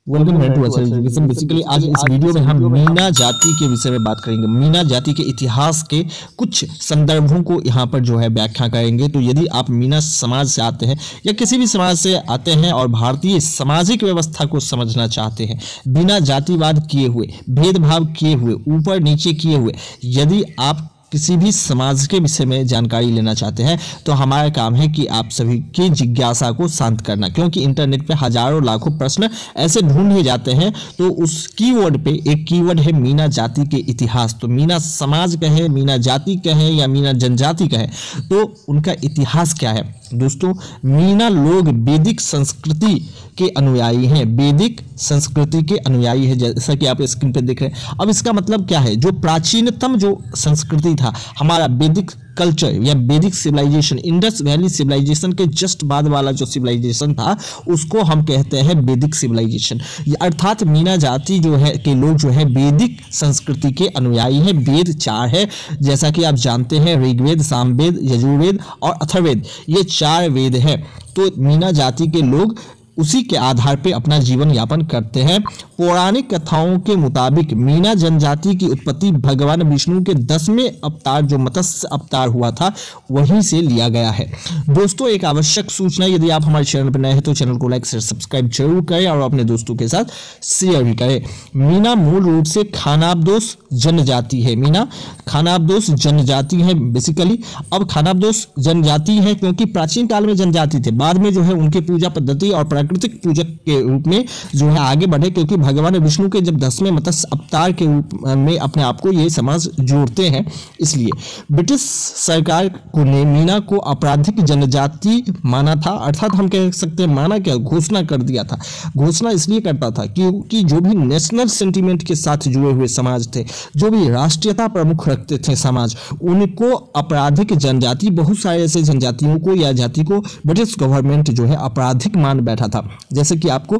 Welcome back to Achha education. Basically आज इस video में हम मीना जाति के विषय में बात करेंगे। मीना जाति के इतिहास के कुछ संदर्भों को यहाँ पर जो है व्याख्या करेंगे। तो यदि आप मीना समाज से आते हैं या किसी भी समाज से आते हैं और भारतीय सामाजिक व्यवस्था को समझना चाहते हैं बिना जातिवाद किए हुए, भेदभाव किए हुए, ऊपर नीचे किए हुए, यदि आप किसी भी समाज के विषय में जानकारी लेना चाहते हैं तो हमारा काम है कि आप सभी की जिज्ञासा को शांत करना, क्योंकि इंटरनेट पे हजारों लाखों प्रश्न ऐसे ढूंढे जाते हैं। तो उस कीवर्ड पे एक कीवर्ड है मीना जाति के इतिहास। तो मीना समाज कहे, मीना जाति कहे या मीना जनजाति कहे, तो उनका इतिहास क्या है दोस्तों। मीना लोग वैदिक संस्कृति के अनुयायी हैं, वैदिक संस्कृति के अनुयायी है, जैसा कि आप स्क्रीन पे देख रहे हैं। अब इसका मतलब क्या है, जो प्राचीनतम जो संस्कृति था हमारा वैदिक कल्चर या वैदिक सिविलाइजेशन, इंडस वैली सिविलाइजेशन के जस्ट बाद वाला जो सिविलाइजेशन था उसको हम कहते हैं वैदिक सिविलाइजेशन। अर्थात मीना जाति जो है के लोग जो है वैदिक संस्कृति के अनुयायी हैं। वेद 4 है, जैसा कि आप जानते हैं, ऋग्वेद, सामवेद, यजुर्वेद और अथर्ववेद, ये 4 वेद है। तो मीना जाति के लोग उसी के आधार पे अपना जीवन यापन करते हैं। पौराणिक कथाओं के मुताबिक मीना जनजाति की उत्पत्ति भगवान विष्णु के 10वें अवतार जो मत्स्य अवतार हुआ था वहीं से लिया गया है। दोस्तों एक आवश्यक सूचना, यदि आप हमारे चैनल पर नए हैं तो चैनल को लाइक शेयर सब्सक्राइब जरूर करें और अपने दोस्तों के साथ शेयर भी करें। मीना मूल रूप से खानाबदोश जनजाति है। मीना खानाबदोश जनजाति है बेसिकली। अब खानाबदोश जनजाति है क्योंकि प्राचीन काल में जनजाति थे, बाद में जो है उनके पूजा पद्धति और प्राकृतिक पूजक के रूप में जो है आगे बढ़े, क्योंकि भगवान विष्णु के जब 10वें मत्स्य अवतार के रूप में अपने आप को ये समाज जोड़ते हैं। इसलिए ब्रिटिश सरकार ने मीना को आपराधिक जनजाति माना था, अर्थात हम कह सकते हैं माना क्या, घोषणा कर दिया था। घोषणा इसलिए करता था क्योंकि जो भी नेशनल सेंटीमेंट के साथ जुड़े हुए समाज थे, जो भी राष्ट्रीयता प्रमुख रखते थे समाज, उनको आपराधिक जनजाति, बहुत सारे ऐसे जनजातियों को या जाति को ब्रिटिश गवर्नमेंट जो है आपराधिक मान बैठा था। जैसे कि आपको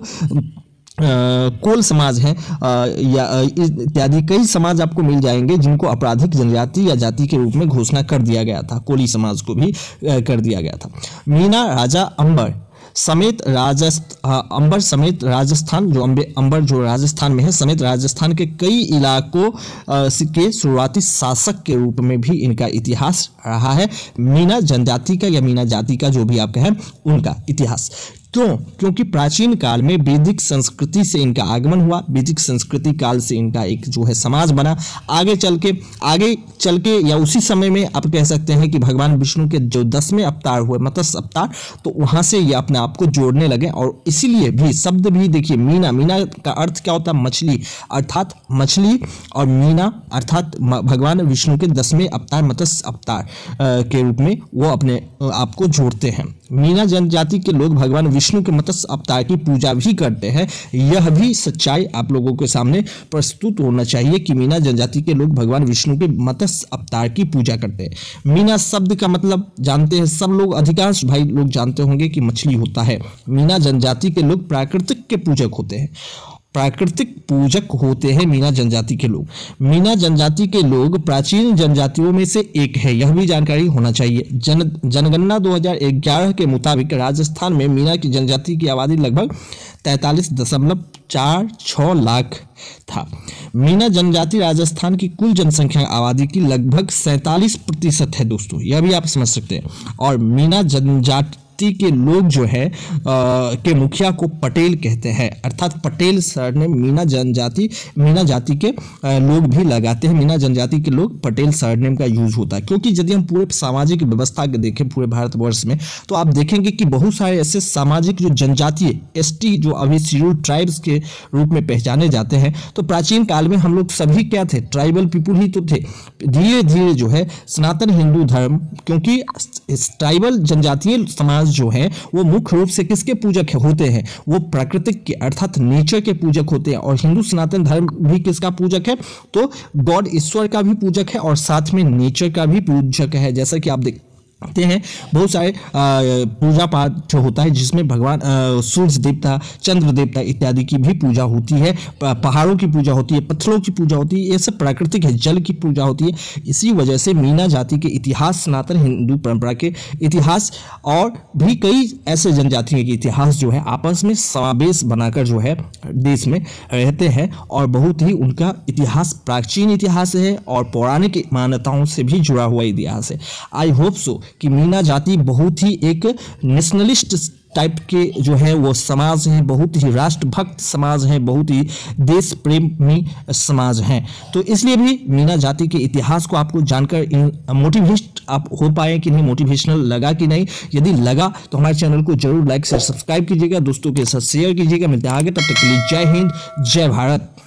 कोल समाज है या इत्यादि कई समाज आपको मिल जाएंगे जिनको आपराधिक जनजाति या जाति के रूप में घोषणा कर दिया गया था। कोली समाज को भी कर दिया गया था। मीना राजा अंबर समेत राजस्थान जो अंबर जो राजस्थान में है समेत राजस्थान के कई इलाकों के शुरुआती शासक के रूप में भी इनका इतिहास रहा है। मीना जनजाति का या मीना जाति का जो भी आप कहें उनका इतिहास। क्यों? क्योंकि प्राचीन काल में वैदिक संस्कृति से इनका आगमन हुआ, वैदिक संस्कृति काल से इनका एक जो है समाज बना। आगे चल के या उसी समय में आप कह सकते हैं कि भगवान विष्णु के जो 10वें अवतार हुए मत्स्य अवतार, तो वहां से ये अपने आप को जोड़ने लगे। और इसीलिए भी शब्द भी देखिए, मीना का अर्थ क्या होता है, मछली, अर्थात मछली, और मीना अर्थात भगवान विष्णु के 10वें अवतार मत्स्य अवतार के रूप में वो अपने आप को जोड़ते हैं। मीना जनजाति के लोग भगवान विष्णु के मत्स्य अवतार की पूजा भी करते हैं। यह भी सच्चाई आप लोगों के सामने प्रस्तुत होना चाहिए कि मीना जनजाति के लोग भगवान विष्णु के मत्स्य अवतार की पूजा करते हैं। मीना शब्द का मतलब जानते हैं सब लोग, अधिकांश भाई लोग जानते होंगे कि मछली होता है। मीना जनजाति के लोग प्राकृतिक के पूजक होते हैं, प्राकृतिक पूजक होते हैं मीना जनजाति के लोग। मीना जनजाति के लोग प्राचीन जनजातियों में से एक है, यह भी जानकारी होना चाहिए। जनगणना 2011 के मुताबिक राजस्थान में मीना की जनजाति की आबादी लगभग 43.46 लाख था। मीना जनजाति राजस्थान की कुल जनसंख्या आबादी की लगभग 47% है दोस्तों, यह भी आप समझ सकते हैं। और मीना जनजाति के लोग जो है के मुखिया को पटेल कहते हैं, अर्थात पटेल सरनेम मीना जाति के लोग भी लगाते हैं। मीना जनजाति के लोग पटेल सरनेम का यूज होता है, क्योंकि यदि हम पूरे सामाजिक व्यवस्था के देखें पूरे भारतवर्ष में तो आप देखेंगे कि बहुत सारे ऐसे सामाजिक जो जनजातीय एसटी जो अभी शेड्यूल्ड ट्राइब्स के रूप में पहचाने जाते हैं, तो प्राचीन काल में हम लोग सभी क्या थे, ट्राइबल पीपुल ही तो थे। धीरे धीरे जो है सनातन हिंदू धर्म, क्योंकि ट्राइबल जनजातीय समाज जो है वो मुख्य रूप से किसके पूजक होते हैं, वो प्राकृतिक के अर्थात नेचर के पूजक होते हैं। और हिंदू सनातन धर्म भी किसका पूजक है, तो गॉड ईश्वर का भी पूजक है और साथ में नेचर का भी पूजक है। जैसा कि आप हैं बहुत सारे पूजा पाठ होता है जिसमें भगवान सूर्य देवता, चंद्र देवता इत्यादि की भी पूजा होती है, पहाड़ों की पूजा होती है, पत्थरों की पूजा होती है, ये सब प्राकृतिक है, जल की पूजा होती है। इसी वजह से मीना जाति के इतिहास, सनातन हिंदू परंपरा के इतिहास और भी कई ऐसे जनजातियों के इतिहास जो है आपस में समावेश बनाकर जो है देश में रहते हैं और बहुत ही उनका इतिहास प्राचीन इतिहास है और पौराणिक मान्यताओं से भी जुड़ा हुआ इतिहास है। आई होप सो कि मीना जाति बहुत ही एक नेशनलिस्ट टाइप के जो है वो समाज हैं, बहुत ही राष्ट्रभक्त समाज हैं, बहुत ही देश प्रेमी समाज हैं। तो इसलिए भी मीना जाति के इतिहास को आपको जानकर मोटिवेट आप हो पाए कि नहीं, मोटिवेशनल लगा कि नहीं। यदि लगा तो हमारे चैनल को जरूर लाइक से सब्सक्राइब कीजिएगा, दोस्तों के साथ शेयर कीजिएगा। मिलते हैं आगे, तब तक के लिए जय हिंद, जय भारत।